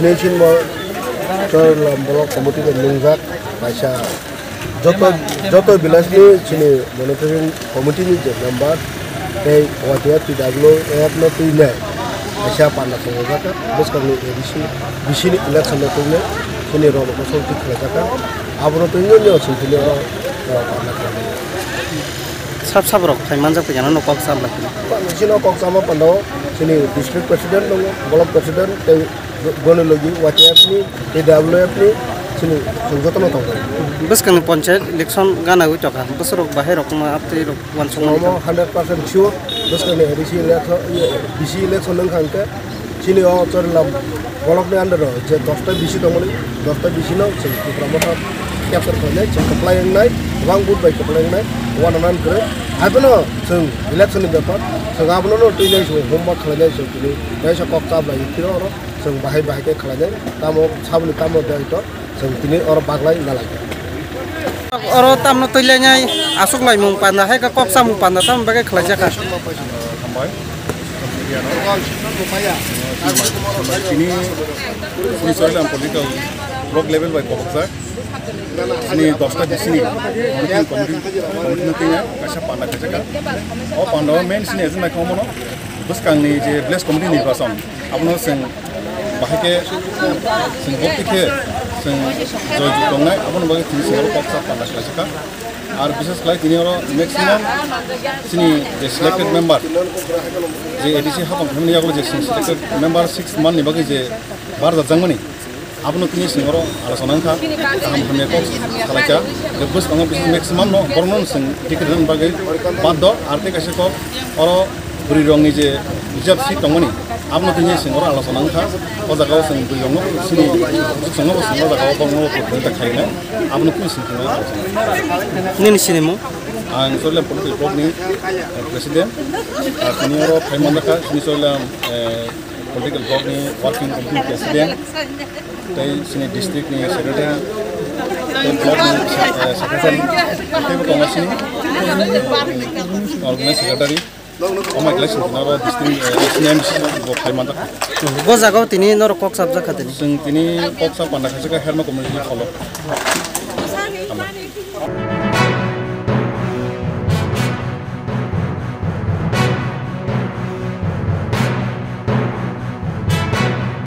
Dinesin mo blok komite nungjak kaisa joto bilas ni sini monitoring komite ni je member tei wajah PW AF no tuine kaisa panna songjaka bes kami edisi bisini election no tuine sini ro ko solti khlajaka abro tuine nyo sini ro panna sab rok thaiman jak pejana no kok sab lakini sino kok sama pando sini district president dong block president tei gonologi wajah ni PWF ni sini joto no tong bes kan panchayat election gana gu chaka bes rok bahai rok ma apte rok wan song 100% sure bes kan edisi election nang khangke sini o chorlam block ni under je 10 ta bisi tong 10 ta bisi no sini promoter capture khole je comply nai bang bud bai comply nai wananan kre abono sing election ni bepa sagabono no tuilai so homework khalai so kini dai so kok tab lai tiro ro sing bahai ke khalai tamo sabni tamo dai to sing kini or baglai nalai oro tamno tuilai nyai asuk lai mung panda hai ka kok sam panda tam bagai khalai jaka ini soal political block level by Koksa ini 10 ta sini komite kasih panda kerja oh panda main sini aja nak kamu no bus kang ni je bless komite ni pasang apno sing bahake sing bukti ke sing joy jukongna apno bagi sini sing Koksa panda kerja আর বিশেষ করে তিনি maximum তিনি যে selected member যে ADC হাকম family আগলো যে selected member 6 মান নিবাগে যে বার জাংমানি আপনি তিনি সিংহর আলোচনা খা কাম হামনে কো খালাইকা যে বস কাম বিশেষ ম্যাক্সিমাম ন বর্ণন সিং টিকেট দেন বাগে বাদ আরতে কাছে কো অর বুড়ি রংনি যে রিজার্ভ সিট দংমানি আপনি তিনি সিংহর আলোচনা খা ও জায়গাও সিং বুড়ি রং সিনি সিংহর সিংহর জায়গাও বংনো পড়তে খাইনা আপনি তিনি সিংহর আলোচনা nini sini mo ang soalnya political blog ni presiden sini oro paimandaka sini soalnya political blog ni working committee presiden tai sini district ni secretary tai blog ni secretary tai ko sini organize secretary oma election na ro district sini MC go paimandaka bo jagao tini nor kok sab jaka tini sing tini kok sab pandaka jaka herma community follow